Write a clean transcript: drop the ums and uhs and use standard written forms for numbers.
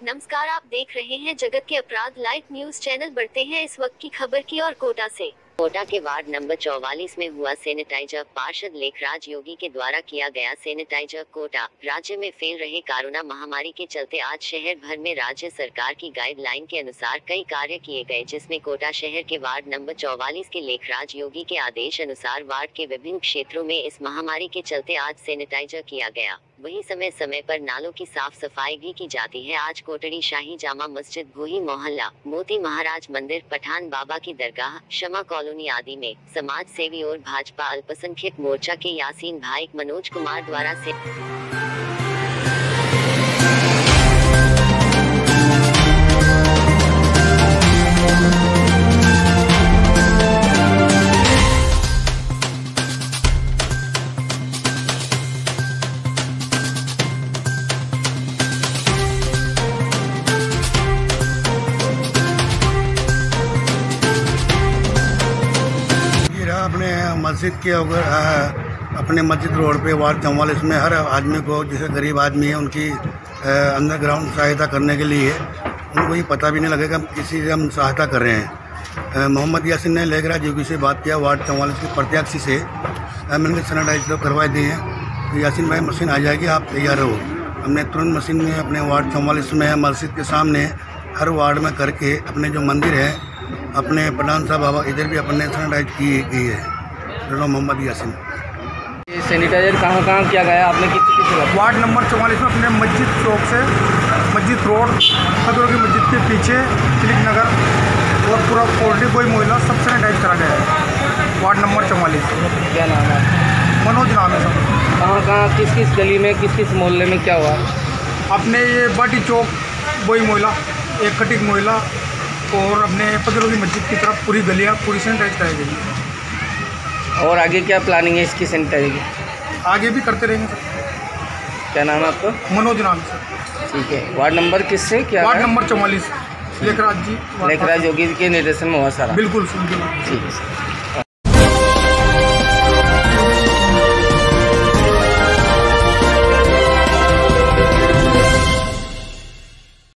नमस्कार, आप देख रहे हैं जगत के अपराध लाइव न्यूज चैनल। बढ़ते हैं इस वक्त की खबर की और कोटा से। कोटा के वार्ड नंबर 44 में हुआ सैनिटाइजर। पार्षद लेखराज योगी के द्वारा किया गया सैनिटाइजर। कोटा राज्य में फैल रहे कोरोना महामारी के चलते आज शहर भर में राज्य सरकार की गाइडलाइन के अनुसार कई कार्य किए गए, जिसमें कोटा शहर के वार्ड नंबर 44 के लेखराज योगी के आदेश अनुसार वार्ड के विभिन्न क्षेत्रों में इस महामारी के चलते आज सैनिटाइजर किया गया। वहीं समय समय पर नालों की साफ सफाई भी की जाती है। आज कोटड़ी शाही जामा मस्जिद, भोही मोहल्ला, मोती महाराज मंदिर, पठान बाबा की दरगाह, शमा कॉलोनी आदि में समाज सेवी और भाजपा अल्पसंख्यक मोर्चा के यासीन भाई मनोज कुमार द्वारा से अपने मस्जिद के अपने मस्जिद रोड पे वार्ड 44 में हर आदमी को, जैसे गरीब आदमी है, उनकी अंडरग्राउंड सहायता करने के लिए उनको ये पता भी नहीं लगेगा किसी से हम सहायता कर रहे हैं। मोहम्मद यासीन ने लेखराज योगी से बात किया, वार्ड 44 के प्रत्याशी से। मैंने सैनिटाइज तो करवा दिए हैं, तो यासीन भाई मशीन आ जाएगी, आप तैयार रहो। हमने तुरंत मशीन में अपने वार्ड 44 में मस्जिद के सामने हर वार्ड में करके अपने जो मंदिर है, अपने पठान साहब बाबा, इधर भी अपने सैनिटाइज की है। मोहम्मद यासीन। ये सैनिटाइजर कहाँ किया गया आपने? किस वार्ड नंबर 44 में अपने मस्जिद चौक से मस्जिद रोड, खदरों की मस्जिद के पीछे तिलक नगर और पूरा कोल्डी कोई मोहल्ला सब सैनिटाइज करा गया है। Ward number 44। क्या नाम है? मनोज नाम है सब। कहाँ किस गली में, किस मोहल्ले में क्या हुआ? अपने ये बाटी चौक, बोई मोहल्ला, एक कटिक मोहल्ला और अपने पदरों की मस्जिद की तरफ पूरी गलियाँ पूरी सैनिटाइज कराई गई। और आगे क्या प्लानिंग है इसकी सैनिटाइज की? आगे भी करते रहेंगे सर। क्या नाम है आपका? मनोज नाम है सर। ठीक है। वार्ड नंबर किससे क्या? वार्ड नंबर 44 लेखराज जी, लेखराज योगी के निर्देशन में हुआ सारा? बिल्कुल ठीक है सर।